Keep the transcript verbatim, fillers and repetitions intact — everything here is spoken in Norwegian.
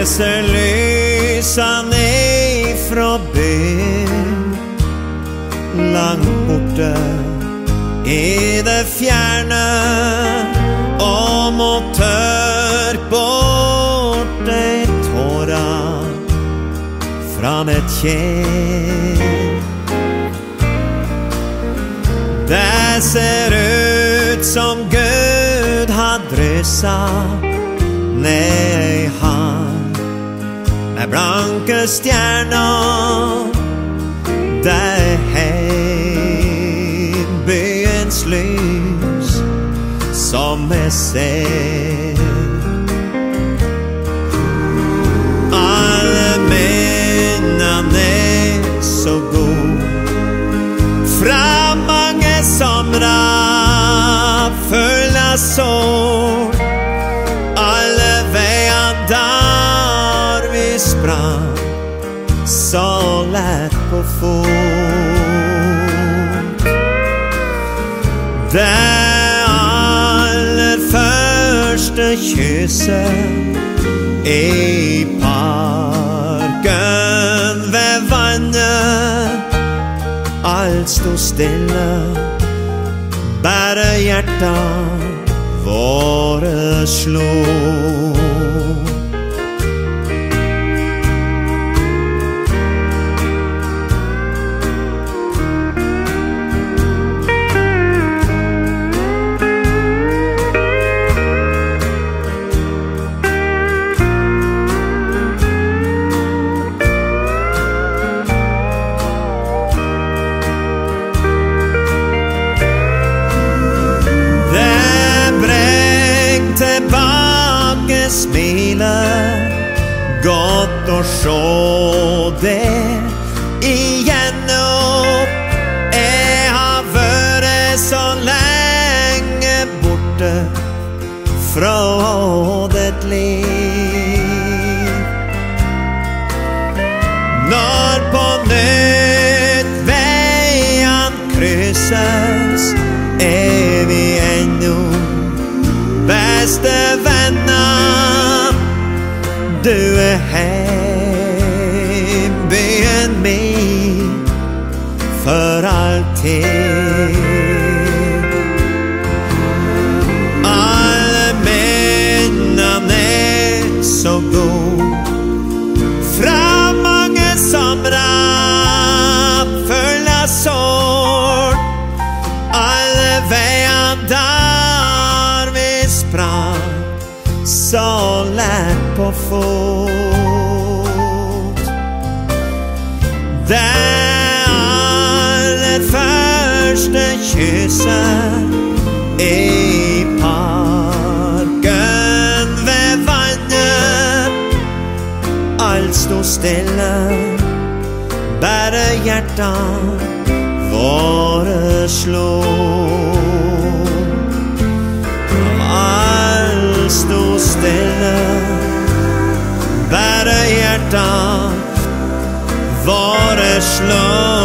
lyser lysa ned fra byen, langt borte i det fjerne, og må tørk bort ei tåra fra mitt kinn. Det ser ut som Gud har dryssa ned i hand med blanke stjerner. Det er byens lys som jeg ser. Alle minnene er så god fra mange somrer full av sol. Alle veier der vi sprang så lett på fot. Det aller første kysset i parken ved vannet, alt stod stille, bare hjertet våre slo. Tilbake smilet, godt å se det igjen opp. Jeg har vært så lenge borte fra ditt liv. Når på nytt veien krysses, er vi ennå beste venner. Du er byen min for alltid. Alle minnene er så god fra mange somrer full av sår. Alle veier der vi sprang så lett på fot. Det aller første kysset i parken ved vannet, alt stod stille, bare hjertet våre slå. Alt stod stille, bare hjertet våre slå.